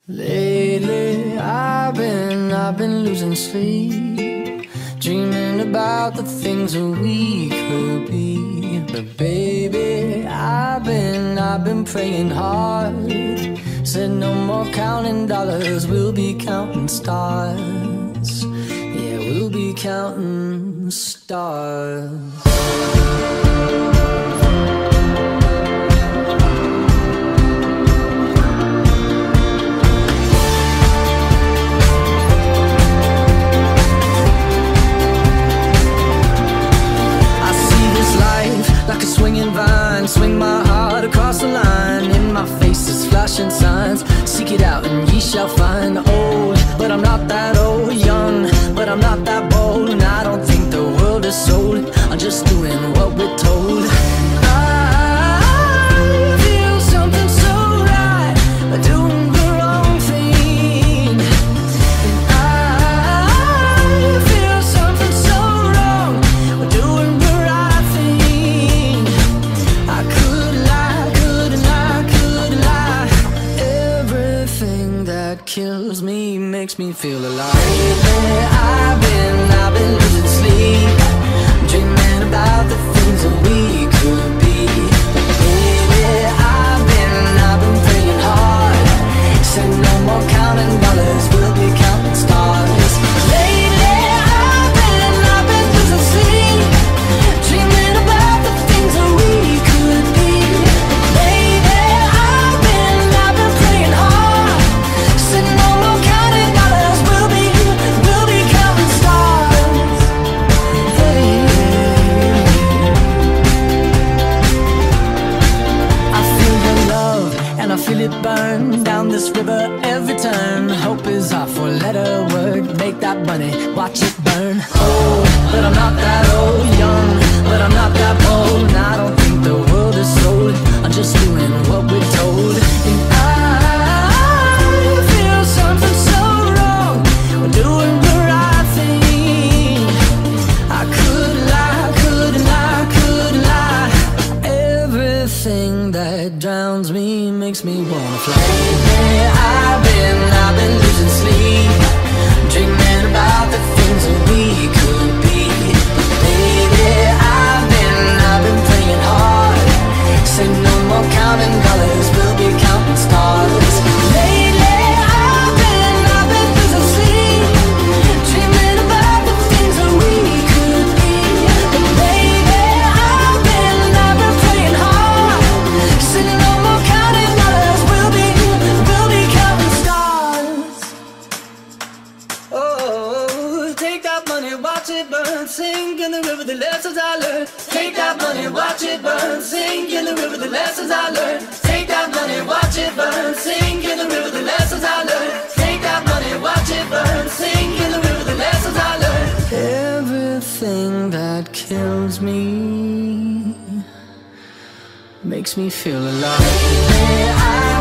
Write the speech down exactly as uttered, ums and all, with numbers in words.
Lately, I've been, I've been losing sleep, dreaming about the things that we could be. But baby, I've been, I've been praying hard. Said no more counting dollars, we'll be counting stars. Yeah, we'll be counting stars. Like a swinging vine, swing my heart across the line. In my face is flashing signs, seek it out and ye shall find. Old, but I'm not that old. Young, but I'm not that bold. And I don't think the world is sold, I'm just doing what we're told. I feel something so right, doing the wrong thing. And I feel something so wrong, doing the right thing. I could lie, couldn't lie, couldn't lie. Everything that kills me makes me feel alive. Lately, I've been, I've been losing sleep, dreaming about the things that we could be. Baby, I've been, I've been praying hard. Said no more counting dollars, we'll be counting stars. Lately, I've been, I've been losing sleep, dreaming about the things that we could be. Baby, I've been, I've been praying hard. Said no more counting dollars, we'll be, we'll be counting stars. Hey. I feel your love and I feel it burn down this river every turn. Hope is our four-letter word. Make that money, watch it burn. Old, but I'm not that old. Young, but I'm not that bold. And I don't think the world is sold, I'm just doing what we're told. And I feel something so wrong, we're doing the right thing. I could lie, couldn't lie, couldn't lie. Everything that drowns me makes me wanna fly. Lately, I've been, I've been losing sleep, dreaming about the things that we could be. Baby, I've been, I've been praying hard. Say no more counting dollars, we'll be counting stars. Lately, I've been, I've been losing sleep, dreaming about the things that we could be. But baby, I've been, I've been praying hard. Say no more counting dollars, we'll be, we'll be counting stars. Oh, take that money, watch it burn, sink in the river, the lessons I learned. Take that money, watch it burn, sink in the river, the lessons I learned. Take that money, watch it burn, sink in the river, the lessons I learned. Take that money, watch it burn, sink in the river, the lessons I learned. Everything that kills me makes me feel alive. I